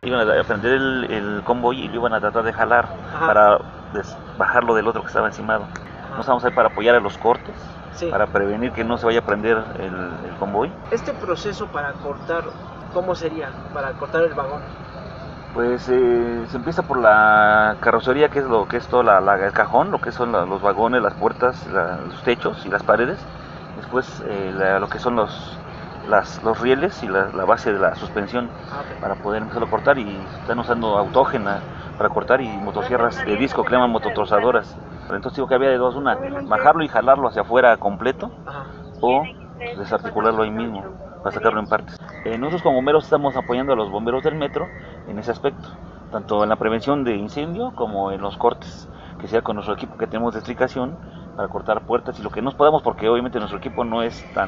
Iban a prender el convoy y lo iban a tratar de jalar. Ajá. Para bajarlo del otro que estaba encimado. Ajá. Nos vamos a ir para apoyar a los cortes, Sí. para prevenir que no se vaya a prender el convoy. Este proceso para cortar, ¿cómo sería? Para cortar el vagón. Pues se empieza por la carrocería, que es lo que es todo el cajón, lo que son los vagones, las puertas, los techos y las paredes. Después lo que son los rieles y la base de la suspensión, Okay. para poder empezar a cortar. Y están usando autógena para cortar y motosierras de disco que le llaman mototrozadoras. Entonces digo que había de dos: una, bajarlo y jalarlo hacia afuera completo. Ajá. O desarticularlo ahí mismo para sacarlo en partes. Nosotros como bomberos estamos apoyando a los bomberos del metro en ese aspecto, tanto en la prevención de incendio como en los cortes, que sea con nuestro equipo que tenemos de estricación para cortar puertas y lo que nos podamos, porque obviamente nuestro equipo no es tan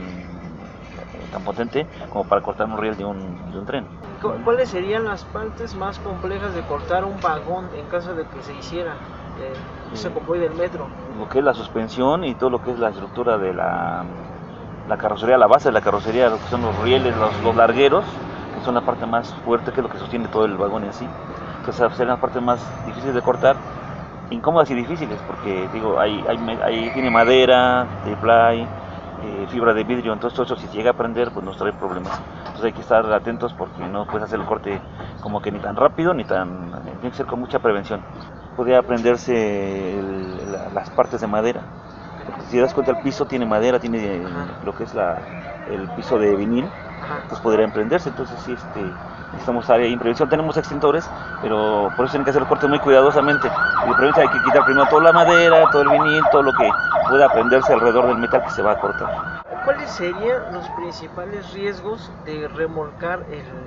potente como para cortar un riel de un tren. ¿Cuáles serían las partes más complejas de cortar un vagón en caso de que se hiciera ese convoy del metro? Lo que es la suspensión y todo lo que es la estructura de la carrocería, la base de la carrocería, lo que son los rieles, los largueros, que son la parte más fuerte, que es lo que sostiene todo el vagón en sí. Entonces serían las partes más difíciles de cortar, incómodas y difíciles, porque digo, ahí tiene madera, de ply, fibra de vidrio. Entonces todo eso, si se llega a prender, pues nos trae problemas. Entonces hay que estar atentos, porque no puedes hacer el corte como que ni tan rápido ni tan, tiene que ser con mucha prevención. Podría prenderse las partes de madera, porque si te das cuenta, el piso tiene madera, tiene lo que es el piso de vinil, pues podría emprenderse. Entonces sí, necesitamos área de prevención. Tenemos extintores, pero por eso tienen que hacer el corte muy cuidadosamente. Y de prevención hay que quitar primero toda la madera, todo el vinil, todo lo que pueda prenderse alrededor del metal que se va a cortar. ¿Cuáles serían los principales riesgos de remolcar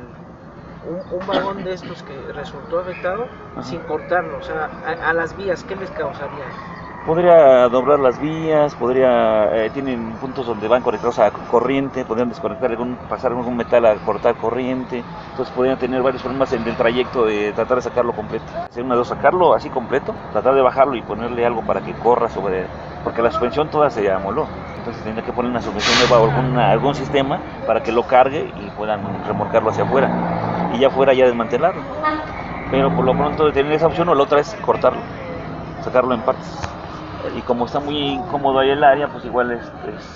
un vagón de estos que resultó afectado sin cortarlo? O sea, a las vías, ¿qué les causaría? Podría doblar las vías, tienen puntos donde van conectados a corriente, podrían desconectar pasar algún metal a cortar corriente. Entonces podrían tener varios problemas en el trayecto de tratar de sacarlo completo. Hacer una de dos, sacarlo así completo, tratar de bajarlo y ponerle algo para que corra porque la suspensión toda se amoló. Entonces tendría que poner una suspensión nueva o algún sistema para que lo cargue y puedan remolcarlo hacia afuera. Y ya afuera ya desmantelarlo. Pero por lo pronto, de tener esa opción, o la otra es cortarlo, sacarlo en partes. Y como está muy incómodo ahí el área, pues igual es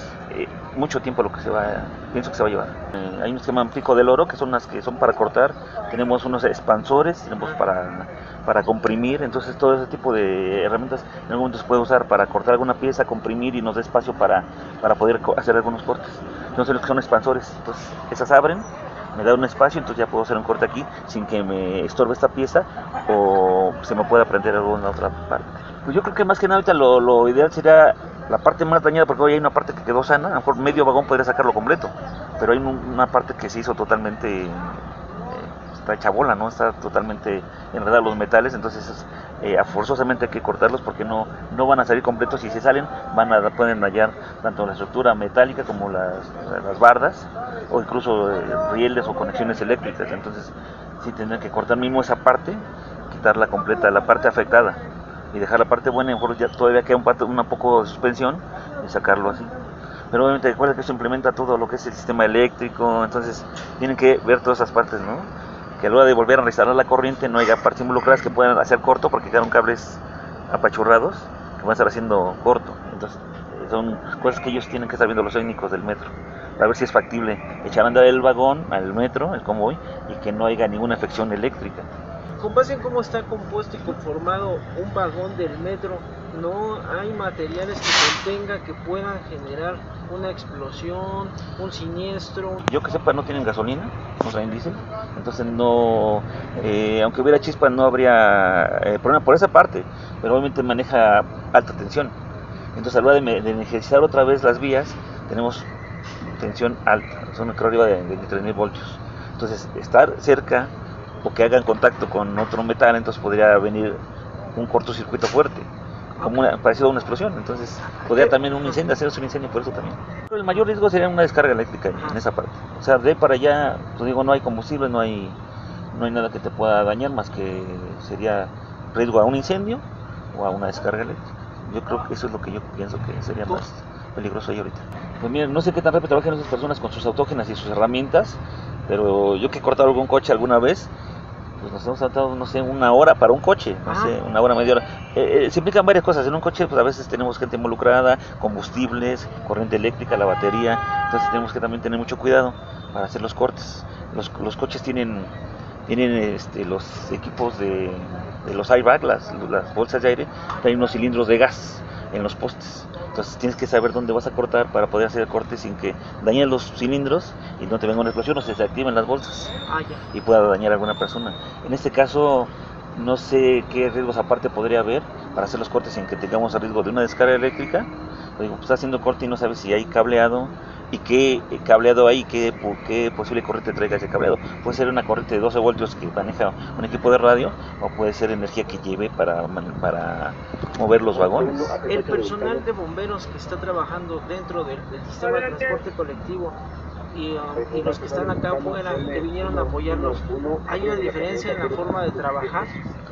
mucho tiempo lo que pienso que se va a llevar. Hay unos que se llaman pico del oro, que son las que son para cortar. Tenemos unos expansores, tenemos para comprimir. Entonces todo ese tipo de herramientas en algún momento se puede usar para cortar alguna pieza, comprimir y nos da espacio para poder hacer algunos cortes. Entonces los que son expansores, entonces esas abren, me da un espacio, entonces ya puedo hacer un corte aquí sin que me estorbe esta pieza o se me pueda prender alguna otra parte. Pues yo creo que más que nada ahorita lo ideal sería la parte más dañada, porque hoy hay una parte que quedó sana. A lo mejor medio vagón podría sacarlo completo, pero hay una parte que se hizo totalmente, está hecha bola, ¿no? Está totalmente enredada los metales. Entonces forzosamente hay que cortarlos, porque no van a salir completos. Y si salen, pueden dañar tanto la estructura metálica como las bardas, o incluso rieles o conexiones eléctricas. Entonces sí tendrán que cortar mismo esa parte, quitarla completa, la parte afectada, y dejar la parte buena. Y mejor ya todavía queda un poco de suspensión y sacarlo así. Pero obviamente recuerda que eso implementa todo lo que es el sistema eléctrico. Entonces tienen que ver todas esas partes, ¿no? Que a la hora de volver a reinstalar la corriente no haya partes involucradas que puedan hacer corto, porque quedan cables apachurrados que van a estar haciendo corto. Entonces son cosas que ellos tienen que estar viendo, los técnicos del metro, para ver si es factible echar a andar el vagón al metro, el convoy, y que no haya ninguna afección eléctrica. Con base en cómo está compuesto y conformado un vagón del metro, no hay materiales que contenga que puedan generar una explosión, un siniestro. Yo que sepa, no tienen gasolina, no traen diésel, entonces no, aunque hubiera chispa no habría problema por esa parte, pero obviamente maneja alta tensión. Entonces a la hora de energizar otra vez las vías, tenemos tensión alta, son creo arriba de 3000 voltios. Entonces estar cerca o que hagan contacto con otro metal, entonces podría venir un cortocircuito fuerte, parecido a una explosión. Entonces podría también hacerse un incendio por eso también. Pero el mayor riesgo sería una descarga eléctrica en esa parte. O sea, de ahí para allá, pues digo, no hay combustible, no hay nada que te pueda dañar, más que sería riesgo a un incendio o a una descarga eléctrica. Yo creo que eso es lo que yo pienso que sería más peligroso ahí ahorita. Pues miren, no sé qué tan rápido trabajan esas personas con sus autógenas y sus herramientas, pero yo que he cortado algún coche alguna vez, pues nos hemos tratado, no sé, una hora para un coche, no Ajá. sé, una hora, media hora. Se implican varias cosas. En un coche, pues a veces tenemos gente involucrada, combustibles, corriente eléctrica, la batería. Entonces tenemos que también tener mucho cuidado para hacer los cortes. Los coches tienen los equipos de los airbag, las bolsas de aire, hay unos cilindros de gas en los postes. Entonces tienes que saber dónde vas a cortar para poder hacer el corte sin que dañes los cilindros y no te venga una explosión o se desactiven las bolsas Ah, ya. y pueda dañar a alguna persona. En este caso, no sé qué riesgos aparte podría haber para hacer los cortes sin que tengamos el riesgo de una descarga eléctrica. Digo, pues, está haciendo corte y no sabes si hay cableado y qué cableado hay, qué posible corriente traiga ese cableado. Puede ser una corriente de 12 voltios que maneja un equipo de radio o puede ser energía que lleve para mover los vagones. El personal de bomberos que está trabajando dentro del sistema de transporte colectivo y los que están acá afuera que vinieron a apoyarnos, ¿hay una diferencia en la forma de trabajar?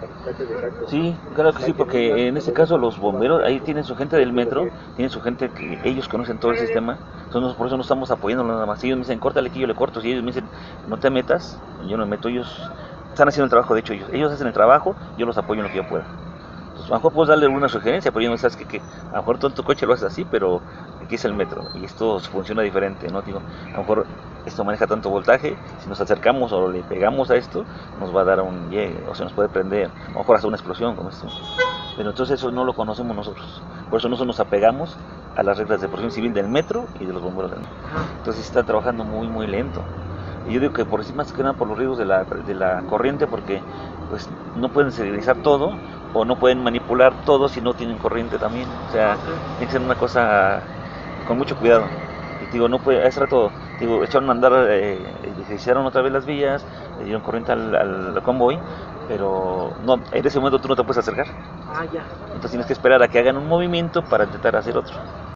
Sí, claro que sí, porque en este caso los bomberos ahí tienen su gente del metro, tienen su gente que ellos conocen todo el sistema, entonces por eso no estamos apoyando nada más. Si ellos me dicen, córtale aquí, yo le corto. Si ellos me dicen, no te metas, yo no me meto. Ellos están haciendo el trabajo, de hecho, ellos hacen el trabajo, yo los apoyo en lo que yo pueda. Entonces, a lo mejor puedes darle alguna sugerencia, pero yo no sabes que a lo mejor tú en tu coche lo haces así, pero aquí es el metro y esto funciona diferente, ¿no? Digo, a lo mejor esto maneja tanto voltaje, si nos acercamos o le pegamos a esto, nos va a dar un llegue, o se nos puede prender, a lo mejor hacer una explosión como esto. Pero entonces eso no lo conocemos nosotros, por eso nosotros nos apegamos a las reglas de protección civil del metro y de los bomberos del metro. Entonces está trabajando muy lento. Y yo digo que por encima más que nada por los riesgos de la corriente, porque pues no pueden serializar todo o no pueden manipular todo si no tienen corriente también. O sea, tiene que ser una cosa con mucho cuidado. Y digo, no puede, hace rato, digo, echaron a andar, hicieron otra vez las vías, le dieron corriente al convoy, pero no, en ese momento tú no te puedes acercar. Ah, ya. Entonces tienes que esperar a que hagan un movimiento para intentar hacer otro.